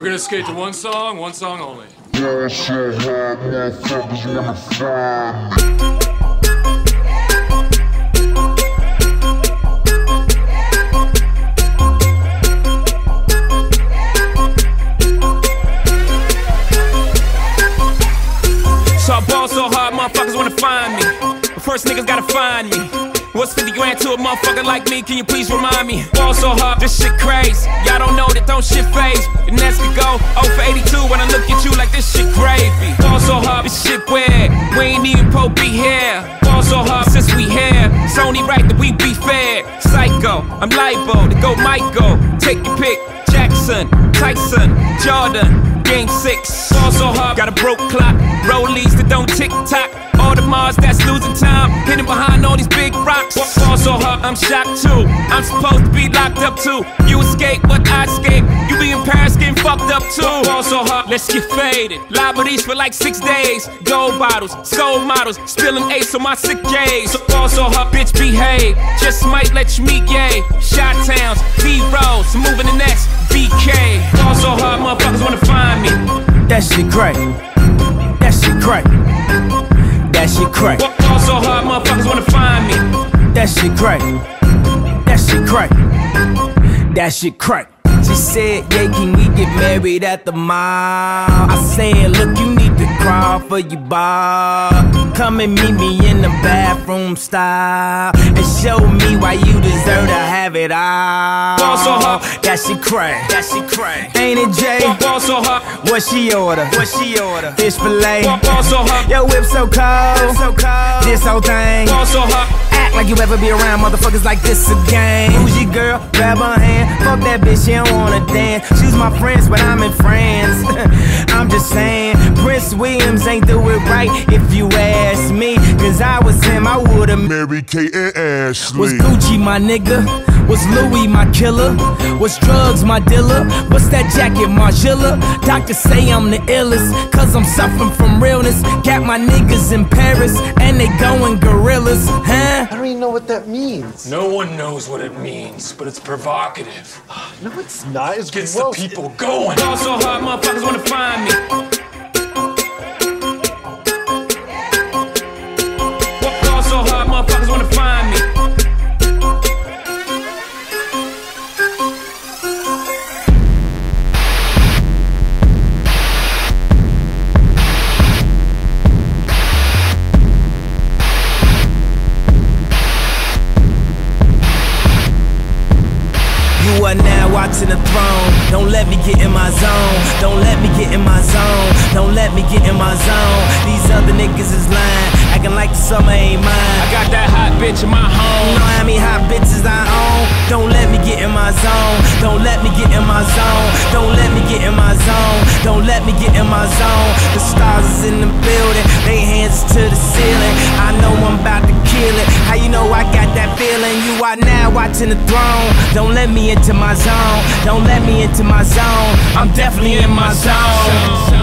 We're gonna skate to one song only. Yeah, so hard, motherfuckers wanna find me. So I ball so hard, motherfuckers wanna find me. But first niggas gotta find me. What's 50 grand to a motherfucker like me? Can you please remind me? Ball so hard, this shit crazy. Y'all don't know that don't shit phase. And that's we go 0 for 82 when I look at you like this shit gravy. Ball so hard, this shit weird. We ain't even Pope be here. Ball so hard since we here. It's only right that we be fair. Psycho, I'm libo to go Michael. Take your pick. Jackson, Tyson, Jordan. Game 6, ball so hard, got a broke clock. Rollies that don't tick-tock. All the Mars that's losing time, hidden behind all these big rocks. Ball so hard, I'm shocked too. I'm supposed to be locked up too. You escape, but I escape. You be in Paris getting fucked up too. Ball so hard, let's get faded. Liberties for like 6 days. Gold bottles, soul models, spilling ace on my sick days. So ball so hard, bitch behave. Just might let you meet gay. Shot towns, B-rolls, moving the next BK. Ball so hard, motherfuckers wanna find me. That shit crack. That shit crack. That shit crack. Ball so hard, motherfuckers wanna find me. That shit crack. That shit crack. That shit crack. She said, yeah, can we get married at the mall? I said, look, you need to crawl for your bar. Come and meet me in the bathroom style and show me why you deserve to have it all. Ball so hard. That shit crack. That shit crack. Ain't it, Jay? Ball so hard. What she order? What she order? Fish fillet. Ball so hard. Yo, whip so cold. So cold. This whole thing. Ball so hard. Act like you ever be around motherfuckers like this again. Who's your girl? Grab her hand. Fuck that bitch, she don't wanna dance. She's my friends, but I'm in France. I'm just saying, Prince Williams ain't do it right if you ask me. Cause I was him, I would've Mary Kate and Ashley. Was Gucci my nigga? Was Louis my killer? Was drugs my dealer? What's that jacket, Margiela? Doctors say I'm the illest, cause I'm suffering from realness. Got my niggas in Paris, and they going gorillas, huh? I don't even know what that means. No one knows what it means, but it's provocative. No, it's not. It's Gets gross. the people going. Ball so hard, motherfuckers wanna find me. Ball so hard, motherfuckers wanna find me. You are now watching the throne. Don't let me get in my zone. Don't let me get in my zone. Don't let me get in my zone. These other niggas is lying, acting like the summer ain't mine. I got that hot bitch in my You home. know how many hot bitches I own? Don't let me get in my zone. Don't let me get in my zone. Don't let me get in my zone. Don't let me get in my zone. The stars is in the building, they hands to the ceiling. I know I'm about to kill it. How you know I got that feeling? You are now watching the throne. Don't let me into my zone. Don't let me into my zone. I'm definitely in my zone.